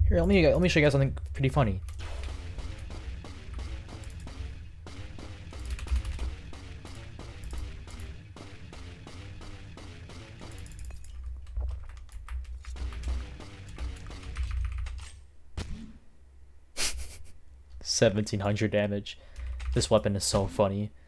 Here, let me show you guys something pretty funny. $1,700 damage. This weapon is so funny.